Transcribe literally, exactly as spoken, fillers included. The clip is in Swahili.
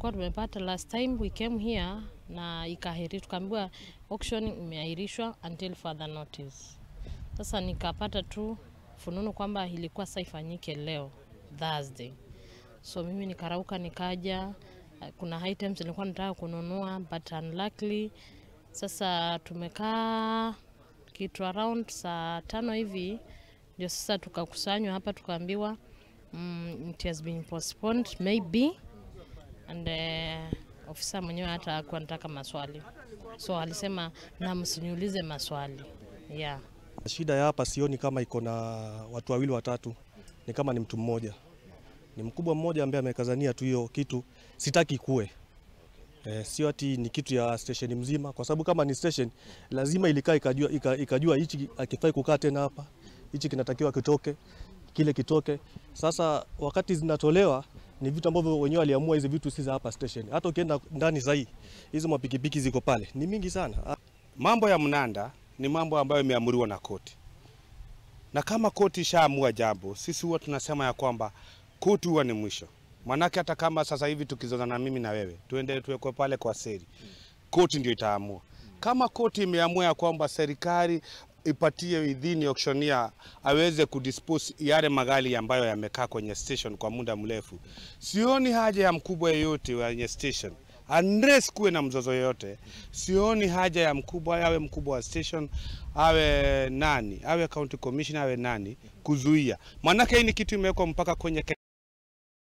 tulikuwa tumepata last time we came here na ikahiri tukaambiwa auction imeahirishwa until further notice. Sasa nikapata tu fununu kwamba ilikuwa sasa ifanyike leo Thursday. So mimi nikarauka nikaja, kuna items nilikuwa nataka kununua but unluckily sasa tumekaa kitu around saa tano hivi ndio sasa tukakusanywa hapa tukaambiwa mm, it has been postponed maybe, and uh, ofisa mwenyewe hata hakuwa anataka maswali. So alisema na msiniulize maswali. Yeah. Shida ya hapa sioni kama iko na watu wawili watatu, ni kama ni mtu mmoja. Ni mkubwa mmoja ambaye amekazania tu hiyo kitu, sitaki kuwe. Eh, sio ati ni kitu ya station mzima, kwa sababu kama ni station lazima ilikaa ikajua ikajua hichi akifai kukaa tena hapa, hichi kinatakiwa kitoke, kile kitoke. Sasa wakati zinatolewa ni vitu ambavyo wenyewe waliamua hizo vitu si za hapa station. Hata ukienda ndani zaidi hizo mapikipiki ziko pale ni mingi sana. Mambo ya mnanda ni mambo ambayo imeamuriwa na koti. Na kama koti ishaamua jambo, sisi huwa tunasema ya kwamba koti huwa ni mwisho. Manake hata kama sasa hivi tukizozana na mimi na wewe, tuende tuwekwe pale kwa seri. Koti ndio itaamua. Kama koti imeamua ya kwamba serikali ipatie idhini auctioneer aweze kudispose yale magari ambayo yamekaa kwenye station kwa muda mrefu, sioni haja ya mkubwa yeyote kwenye station. Unless kuwe na mzozo yote, sioni haja ya mkubwa awe mkubwa wa station, awe nani, awe county commissioner, awe nani kuzuia. Manake hii ni kitu imewekwa mpaka kwenye